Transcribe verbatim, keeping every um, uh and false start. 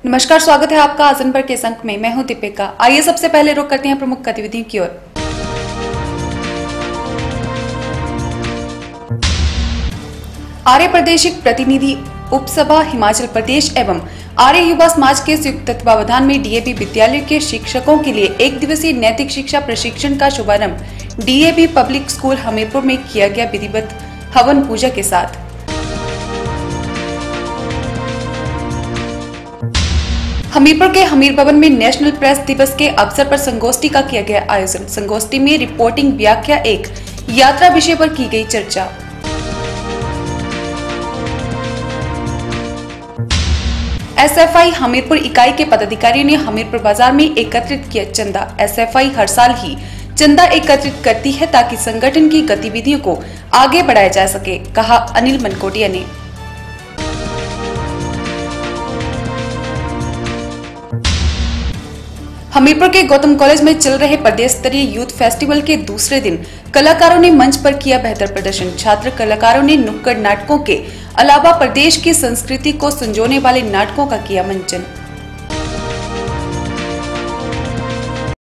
नमस्कार, स्वागत है आपका आजन पर केस अंक में। मैं हूं दीपिका। आइए सबसे पहले रुक करते हैं प्रमुख गतिविधियों की ओर। आर्य प्रादेशिक प्रतिनिधि उपसभा हिमाचल प्रदेश एवं आर्य युवा समाज के संयुक्त तत्वावधान में डीएवी विद्यालय के शिक्षकों के लिए एक दिवसीय नैतिक शिक्षा प्रशिक्षण का शुभारंभ डीएवी पब्लिक स्कूल हमीरपुर में किया गया विधिवत हवन पूजा के साथ। हमीरपुर के हमीर भवन में नेशनल प्रेस दिवस के अवसर पर संगोष्ठी का किया गया आयोजन। संगोष्ठी में रिपोर्टिंग व्याख्या एक यात्रा विषय पर की गई चर्चा। एसएफआई हमीरपुर इकाई के पदाधिकारियों ने हमीरपुर बाजार में एकत्रित किया चंदा। एसएफआई हर साल ही चंदा एकत्रित करती है ताकि संगठन की गतिविधियों को आगे बढ़ाया जा सके, कहा अनिल मनकोटिया ने। हमीरपुर के गौतम कॉलेज में चल रहे प्रदेश स्तरीय यूथ फेस्टिवल के दूसरे दिन कलाकारों ने मंच पर किया बेहतर प्रदर्शन। छात्र कलाकारों ने नुक्कड़ नाटकों के अलावा प्रदेश की संस्कृति को संजोने वाले नाटकों का किया मंचन।